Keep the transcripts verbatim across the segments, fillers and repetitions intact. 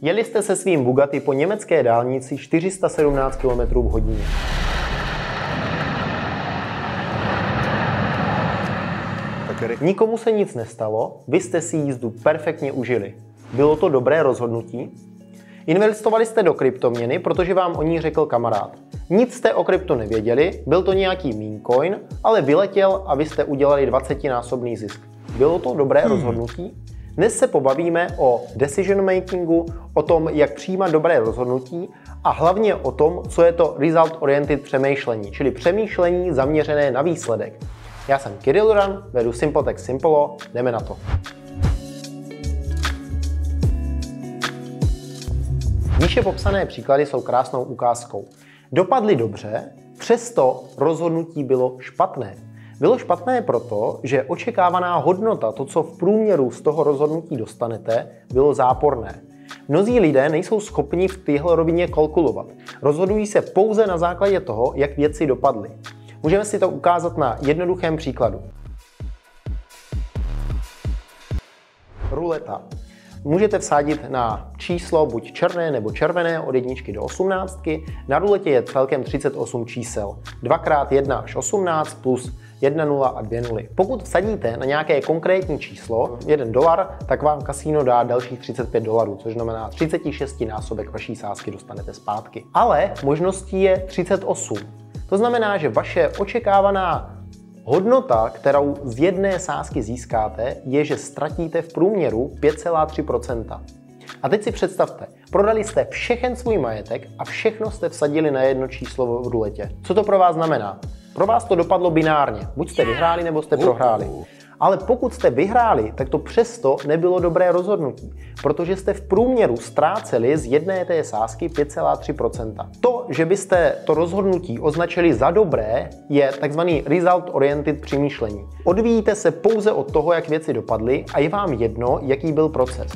Jeli jste se svým Bugatti po německé dálnici čtyři sta sedmnáct kilometrů v hodině. Nikomu se nic nestalo, vy jste si jízdu perfektně užili. Bylo to dobré rozhodnutí? Investovali jste do kryptoměny, protože vám o ní řekl kamarád. Nic jste o krypto nevěděli, byl to nějaký meme coin, ale vyletěl a vy jste udělali dvacetinásobný zisk. Bylo to dobré hmm. rozhodnutí? Dnes se pobavíme o decision makingu, o tom, jak přijímat dobré rozhodnutí a hlavně o tom, co je to result oriented přemýšlení, čili přemýšlení zaměřené na výsledek. Já jsem Kirill Duran, vedu SimpleTech Simplo, jdeme na to. Výše popsané příklady jsou krásnou ukázkou. Dopadly dobře, přesto rozhodnutí bylo špatné. Bylo špatné proto, že očekávaná hodnota, to, co v průměru z toho rozhodnutí dostanete, bylo záporné. Mnozí lidé nejsou schopni v téhle rovině kalkulovat. Rozhodují se pouze na základě toho, jak věci dopadly. Můžeme si to ukázat na jednoduchém příkladu. Ruleta. Můžete vsadit na číslo buď černé nebo červené od jedničky do osmnáctky. Na ruletě je celkem třicet osm čísel. dva krát jedna až osmnáct plus jedna nula a dvě nuly. Pokud vsadíte na nějaké konkrétní číslo, jeden dolar, tak vám kasíno dá dalších třicet pět dolarů, což znamená třicet šest násobek vaší sázky dostanete zpátky. Ale možností je třicet osm. To znamená, že vaše očekávaná hodnota, kterou z jedné sázky získáte, je, že ztratíte v průměru pět celá tři procenta. A teď si představte, prodali jste všechen svůj majetek a všechno jste vsadili na jedno číslo v ruletě. Co to pro vás znamená? Pro vás to dopadlo binárně. Buď jste vyhráli, nebo jste prohráli. Ale pokud jste vyhráli, tak to přesto nebylo dobré rozhodnutí, protože jste v průměru ztráceli z jedné té sázky pět celá tři procenta. To, že byste to rozhodnutí označili za dobré, je takzvaný result oriented přemýšlení. Odvíjíte se pouze od toho, jak věci dopadly a je vám jedno, jaký byl proces.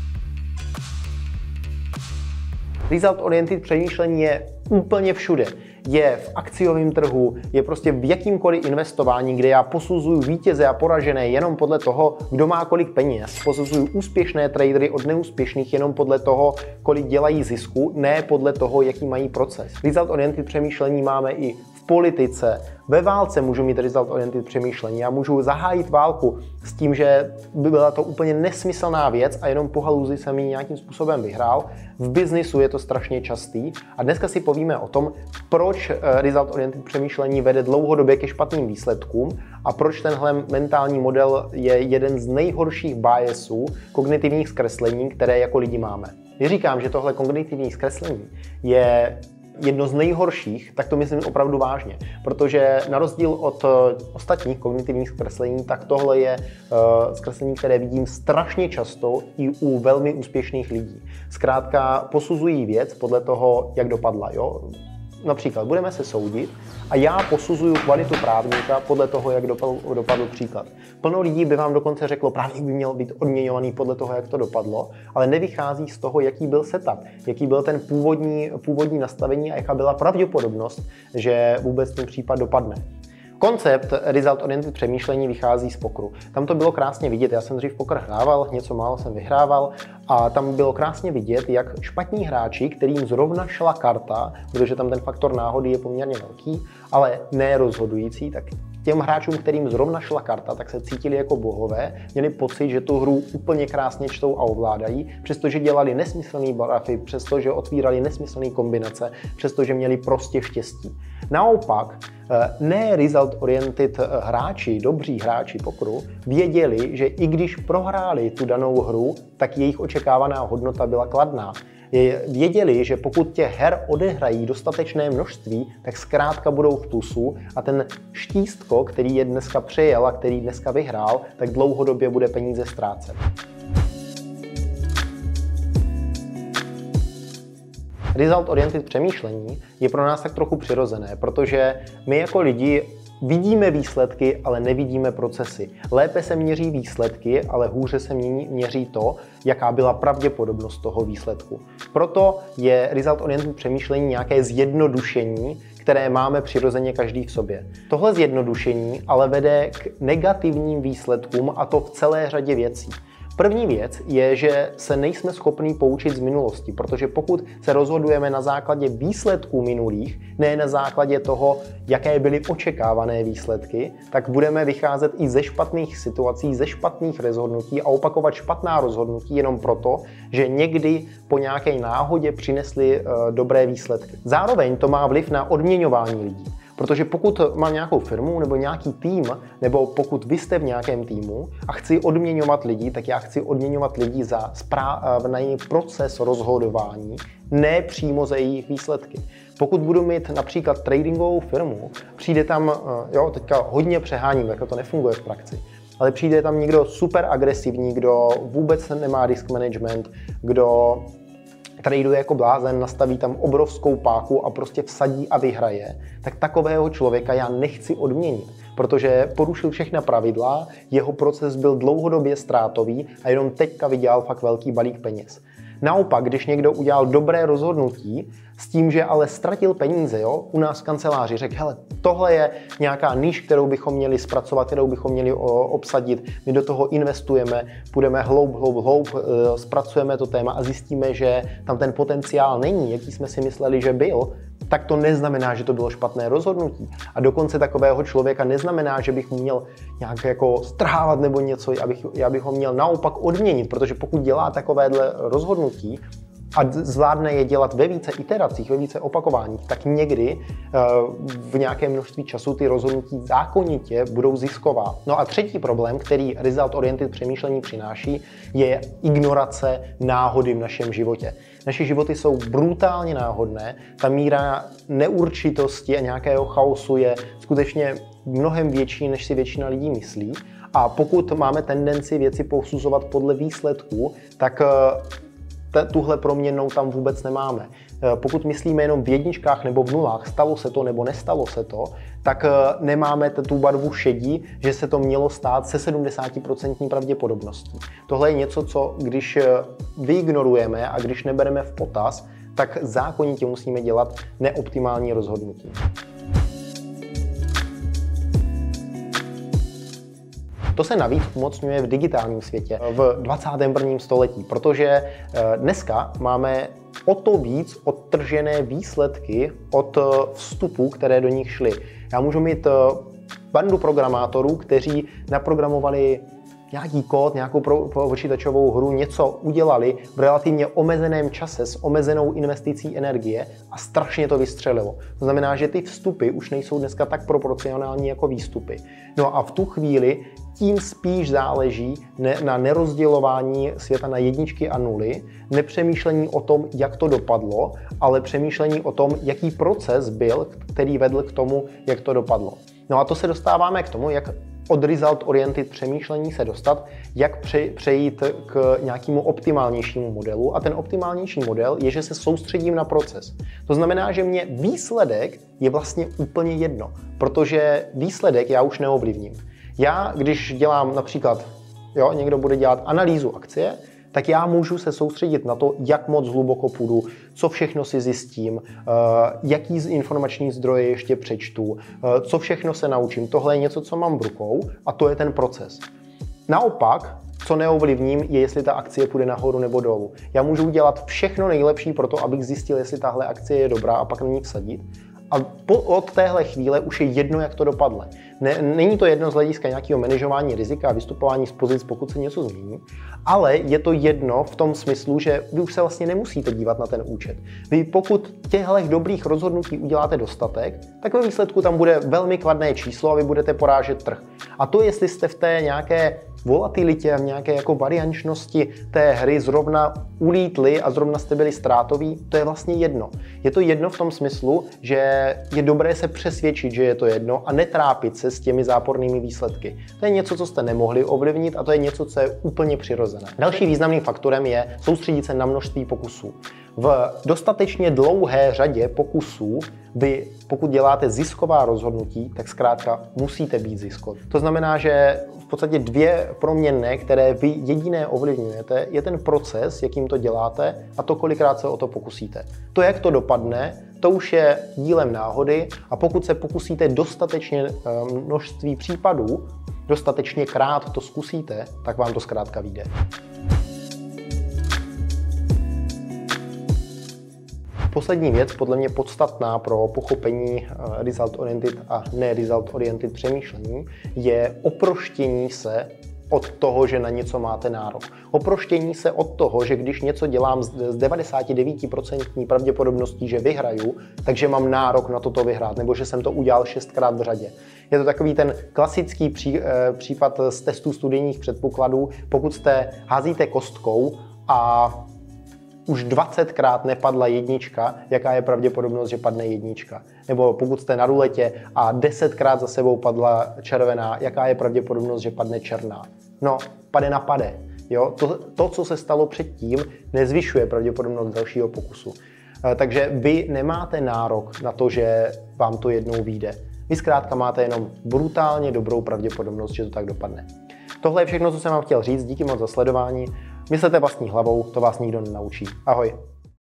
Result oriented přemýšlení je úplně všude. Je v akciovém trhu, je prostě v jakýmkoliv investování, kde já posuzuju vítěze a poražené jenom podle toho, kdo má kolik peněz. Posuzuju úspěšné tradery od neúspěšných jenom podle toho, kolik dělají zisku, ne podle toho, jaký mají proces. Result oriented přemýšlení máme i v politice. Ve válce můžu mít result oriented přemýšlení. Já můžu zahájit válku s tím, že by byla to úplně nesmyslná věc a jenom po haluzi jsem ji nějakým způsobem vyhrál. V biznisu je to strašně častý a dneska si povíme o tom, proč result oriented přemýšlení vede dlouhodobě ke špatným výsledkům a proč tenhle mentální model je jeden z nejhorších biasů, kognitivních zkreslení, které jako lidi máme. Když říkám, že tohle kognitivní zkreslení je jedno z nejhorších, tak to myslím opravdu vážně, protože na rozdíl od ostatních kognitivních zkreslení, tak tohle je uh, zkreslení, které vidím strašně často i u velmi úspěšných lidí. Zkrátka posuzují věc podle toho, jak dopadla. Jo? Například budeme se soudit a já posuzuju kvalitu právníka podle toho, jak dopadl, dopadl příklad. Plno lidí by vám dokonce řeklo, právník by měl být odměňovaný podle toho, jak to dopadlo, ale nevychází z toho, jaký byl setup, jaký byl ten původní, původní nastavení a jaká byla pravděpodobnost, že vůbec ten případ dopadne. Koncept result oriented přemýšlení vychází z pokru. Tam to bylo krásně vidět, já jsem dřív poker hrával, něco málo jsem vyhrával a tam bylo krásně vidět, jak špatní hráči, kterým zrovna šla karta, protože tam ten faktor náhody je poměrně velký, ale ne rozhodující, tak těm hráčům, kterým zrovna šla karta, tak se cítili jako bohové, měli pocit, že tu hru úplně krásně čtou a ovládají, přestože dělali nesmyslný barafy, přestože otvírali nesmyslné kombinace, přestože měli prostě štěstí. Naopak, ne result oriented hráči, dobří hráči pokru, věděli, že i když prohráli tu danou hru, tak jejich očekávaná hodnota byla kladná. Věděli, že pokud těch her odehrají dostatečné množství, tak zkrátka budou v plusu a ten štístko, který je dneska přejel a který dneska vyhrál, tak dlouhodobě bude peníze ztrácet. Result oriented přemýšlení je pro nás tak trochu přirozené, protože my jako lidi vidíme výsledky, ale nevidíme procesy. Lépe se měří výsledky, ale hůře se měří to, jaká byla pravděpodobnost toho výsledku. Proto je result oriented přemýšlení nějaké zjednodušení, které máme přirozeně každý v sobě. Tohle zjednodušení ale vede k negativním výsledkům, a to v celé řadě věcí. První věc je, že se nejsme schopni poučit z minulosti, protože pokud se rozhodujeme na základě výsledků minulých, ne na základě toho, jaké byly očekávané výsledky, tak budeme vycházet i ze špatných situací, ze špatných rozhodnutí a opakovat špatná rozhodnutí jenom proto, že někdy po nějaké náhodě přinesly uh, dobré výsledky. Zároveň to má vliv na odměňování lidí. Protože pokud mám nějakou firmu nebo nějaký tým, nebo pokud vy jste v nějakém týmu a chci odměňovat lidi, tak já chci odměňovat lidi za správný proces rozhodování, ne přímo za jejich výsledky. Pokud budu mít například tradingovou firmu, přijde tam, jo, teďka hodně přeháním, jako to nefunguje v praxi, ale přijde tam někdo super agresivní, kdo vůbec nemá risk management, kdo traduje jako blázen, nastaví tam obrovskou páku a prostě vsadí a vyhraje, tak takového člověka já nechci odměnit, protože porušil všechna pravidla, jeho proces byl dlouhodobě ztrátový a jenom teďka vydělal fakt velký balík peněz. Naopak, když někdo udělal dobré rozhodnutí s tím, že ale ztratil peníze, jo, u nás v kanceláři řekl, hele, tohle je nějaká níž, kterou bychom měli zpracovat, kterou bychom měli obsadit, my do toho investujeme, půjdeme hloub, hloub, hloub, zpracujeme to téma a zjistíme, že tam ten potenciál není, jaký jsme si mysleli, že byl, tak to neznamená, že to bylo špatné rozhodnutí. A dokonce takového člověka neznamená, že bych mu měl nějak jako strhávat nebo něco, já bych, já bych ho měl naopak odměnit, protože pokud dělá takovéhle rozhodnutí a zvládne je dělat ve více iteracích, ve více opakováních, tak někdy v nějakém množství času ty rozhodnutí zákonitě budou zisková. No a třetí problém, který result-oriented přemýšlení přináší, je ignorace náhody v našem životě. Naše životy jsou brutálně náhodné, ta míra neurčitosti a nějakého chaosu je skutečně mnohem větší, než si většina lidí myslí. A pokud máme tendenci věci posuzovat podle výsledků, tak tuhle proměnnou tam vůbec nemáme. Pokud myslíme jenom v jedničkách nebo v nulách, stalo se to nebo nestalo se to, tak nemáme tu barvu šedí, že se to mělo stát se sedmdesát procent pravděpodobností. Tohle je něco, co když vyignorujeme a když nebereme v potaz, tak zákonitě musíme dělat neoptimální rozhodnutí. To se navíc umocňuje v digitálním světě v dvacátém prvním století, protože dneska máme o to víc odtržené výsledky od vstupů, které do nich šly. Já můžu mít bandu programátorů, kteří naprogramovali nějaký kód, nějakou počítačovou hru, něco udělali v relativně omezeném čase s omezenou investicí energie a strašně to vystřelilo. To znamená, že ty vstupy už nejsou dneska tak proporcionální jako výstupy. No a v tu chvíli tím spíš záleží na nerozdělování světa na jedničky a nuly, nepřemýšlení o tom, jak to dopadlo, ale přemýšlení o tom, jaký proces byl, který vedl k tomu, jak to dopadlo. No a to se dostáváme k tomu, jak od result-oriented přemýšlení se dostat, jak přejít k nějakému optimálnějšímu modelu. A ten optimálnější model je, že se soustředím na proces. To znamená, že mě výsledek je vlastně úplně jedno, protože výsledek já už neovlivním. Já, když dělám například, jo, někdo bude dělat analýzu akcie, tak já můžu se soustředit na to, jak moc hluboko půjdu, co všechno si zjistím, jaký informační zdroje ještě přečtu, co všechno se naučím. Tohle je něco, co mám v rukou a to je ten proces. Naopak, co neovlivním, je, jestli ta akcie půjde nahoru nebo dolů. Já můžu udělat všechno nejlepší pro to, abych zjistil, jestli tahle akcie je dobrá a pak na ní vsadit. A po, od téhle chvíle už je jedno, jak to dopadne. Ne, není to jedno z hlediska nějakého manažování rizika a vystupování z pozic, pokud se něco změní, ale je to jedno v tom smyslu, že vy už se vlastně nemusíte dívat na ten účet. Vy pokud těchto dobrých rozhodnutí uděláte dostatek, tak ve výsledku tam bude velmi kladné číslo a vy budete porážet trh. A to, jestli jste v té nějaké volatilitě, v nějaké jako variančnosti té hry zrovna ulítli a zrovna jste byli ztrátoví, to je vlastně jedno. Je to jedno v tom smyslu, že je dobré se přesvědčit, že je to jedno a netrápit se s těmi zápornými výsledky. To je něco, co jste nemohli ovlivnit a to je něco, co je úplně přirozené. Další významným faktorem je soustředit se na množství pokusů. V dostatečně dlouhé řadě pokusů vy, pokud děláte zisková rozhodnutí, tak zkrátka musíte být ziskoví. To znamená, že v podstatě dvě proměnné, které vy jediné ovlivňujete, je ten proces, jakým to děláte a to, kolikrát se o to pokusíte. To, jak to dopadne, to už je dílem náhody a pokud se pokusíte dostatečně množství případů, dostatečně krát to zkusíte, tak vám to zkrátka vyjde. Poslední věc, podle mě podstatná pro pochopení result-oriented a ne-result-oriented přemýšlení, je oproštění se od toho, že na něco máte nárok. Oproštění se od toho, že když něco dělám s devadesát devět procent pravděpodobností, že vyhraju, takže mám nárok na toto vyhrát, nebo že jsem to udělal šestkrát v řadě. Je to takový ten klasický pří, eh, případ z testů studijních předpokladů, pokud jste házíte kostkou a už dvacetkrát nepadla jednička, jaká je pravděpodobnost, že padne jednička. Nebo pokud jste na ruletě a desetkrát za sebou padla červená, jaká je pravděpodobnost, že padne černá. No, pade na pade. Jo? To, to, co se stalo předtím, nezvyšuje pravděpodobnost dalšího pokusu. Takže vy nemáte nárok na to, že vám to jednou vyjde. Vy zkrátka máte jenom brutálně dobrou pravděpodobnost, že to tak dopadne. Tohle je všechno, co jsem vám chtěl říct. Díky moc za sledování. Myslete vlastní hlavou, to vás nikdo nenaučí. Ahoj.